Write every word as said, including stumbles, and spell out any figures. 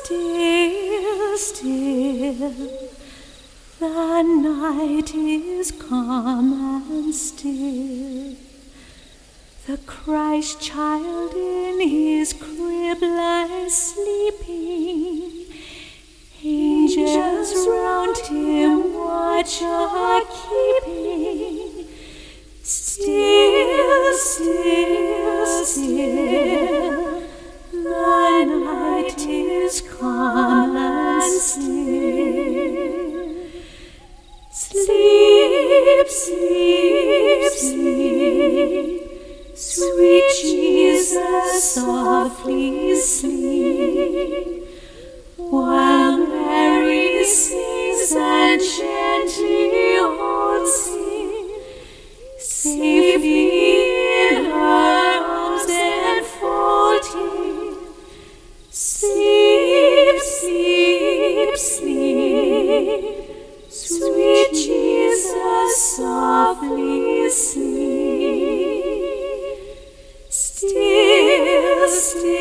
Still, still, the night is calm and still. The Christ child in his crib lies sleeping. Angels round him watch are keeping. Still, still, still, the night is calm and still. Sleep, sleep, sleep, sweet Jesus, softly sleep, while Mary sings and gently holds him safely in her arms enfolding. Sleep, sleep, sleep, sweet Jesus, softly sleep. Still, still,